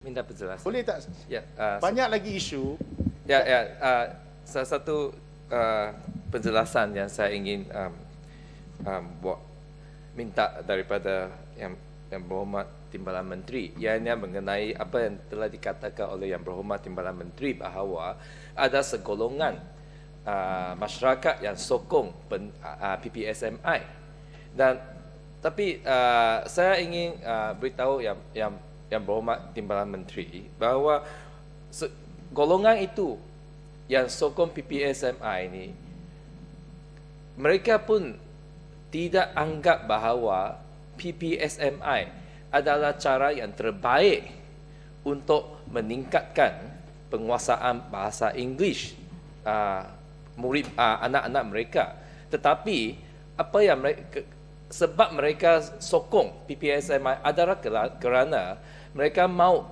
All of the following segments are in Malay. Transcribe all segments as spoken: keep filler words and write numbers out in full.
minta penjelasan. Boleh tak? Ya, uh, Banyak lagi isu. Ya, ya. Uh, salah satu uh, penjelasan yang saya ingin um, um, buat minta daripada yang yang berhormat Timbalan Menteri, ianya mengenai apa yang telah dikatakan oleh yang berhormat Timbalan Menteri bahawa ada segolongan uh, masyarakat yang sokong pen, uh, P P S M I, dan tapi uh, saya ingin uh, beritahu yang yang yang berhormat Timbalan Menteri bahawa golongan itu yang sokong P P S M I ini, mereka pun tidak anggap bahawa P P S M I adalah cara yang terbaik untuk meningkatkan penguasaan bahasa Inggeris uh, murid uh, anak-anak mereka. Tetapi apa yang mereka, sebab mereka sokong P P S M I adalah kerana mereka mau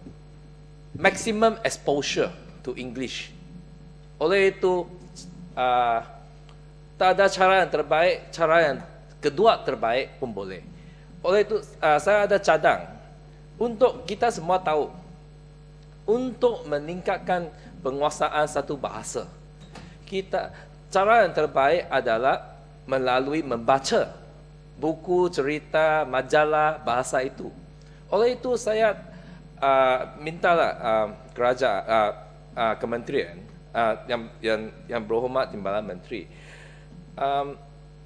maximum exposure to English. Oleh itu, uh, tak ada cara yang terbaik, cara yang kedua terbaik pun boleh. Oleh itu, uh, saya ada cadang untuk kita semua tahu, untuk meningkatkan penguasaan satu bahasa, kita cara yang terbaik adalah melalui membaca buku, cerita, majalah bahasa itu. Oleh itu saya uh, mintalah uh, kerajaan, uh, uh, kementerian uh, yang yang yang berhormat Timbalan Menteri, um,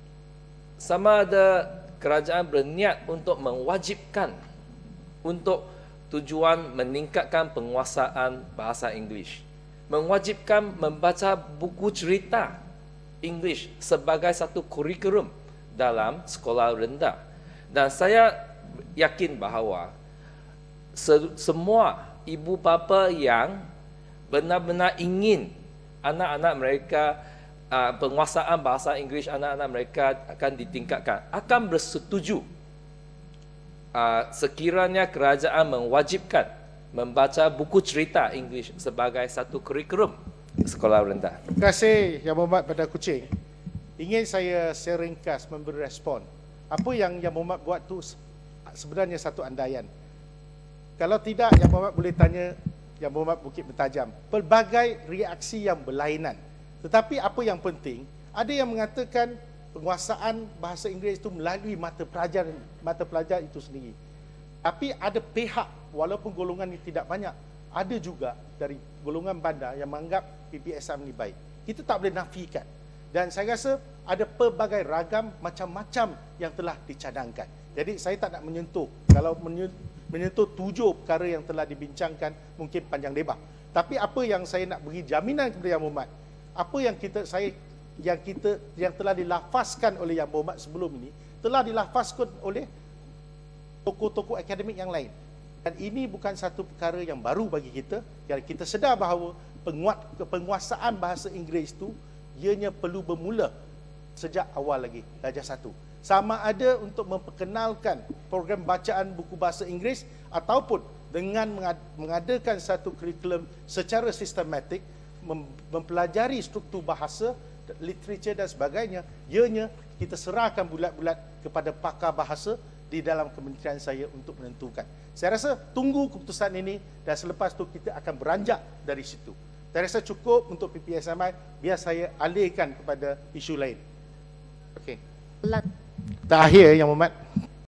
sama ada kerajaan berniat untuk mewajibkan untuk tujuan meningkatkan penguasaan bahasa Inggeris, mewajibkan membaca buku cerita Inggeris sebagai satu kurikulum dalam sekolah rendah. Dan saya yakin bahawa se semua ibu bapa yang benar-benar ingin anak-anak mereka uh, penguasaan bahasa Inggeris anak-anak mereka akan ditingkatkan, akan bersetuju uh, sekiranya kerajaan mewajibkan membaca buku cerita Inggeris sebagai satu kurikulum sekolah rendah. Terima kasih Yang Berhormat pada Kuching. Ingin saya seringkas memberi respon. Apa yang Yang Berhormat buat tu sebenarnya satu andaian. Kalau tidak, Yang Berhormat boleh tanya Yang Berhormat Bukit Bertajam. Pelbagai reaksi yang berlainan. Tetapi apa yang penting, ada yang mengatakan penguasaan bahasa Inggeris itu melalui mata pelajaran mata pelajaran itu sendiri. Tapi ada pihak, walaupun golongan ini tidak banyak, ada juga dari golongan bandar yang menganggap P P S M ini baik. Kita tak boleh nafikan. Dan saya rasa ada pelbagai ragam macam-macam yang telah dicadangkan. Jadi saya tak nak menyentuh. Kalau menyentuh tujuh perkara yang telah dibincangkan, mungkin panjang lebar. Tapi apa yang saya nak beri jaminan kepada Yang Berhormat, apa yang kita saya yang kita yang telah dilafazkan oleh Yang Berhormat sebelum ini, telah dilafazkan oleh tokoh-tokoh akademik yang lain. Dan ini bukan satu perkara yang baru bagi kita. Yang kita sedar bahawa penguat, penguasaan bahasa Inggeris itu ianya perlu bermula sejak awal lagi, darjah satu. Sama ada untuk memperkenalkan program bacaan buku bahasa Inggeris ataupun dengan mengadakan satu kurikulum secara sistematik, mempelajari struktur bahasa, literature dan sebagainya. Ianya kita serahkan bulat-bulat kepada pakar bahasa di dalam kementerian saya untuk menentukan. Saya rasa tunggu keputusan ini dan selepas itu kita akan beranjak dari situ. Saya rasa cukup untuk P P S M I, biar saya alihkan kepada isu lain. Okey. Terakhir Yang Berhormat.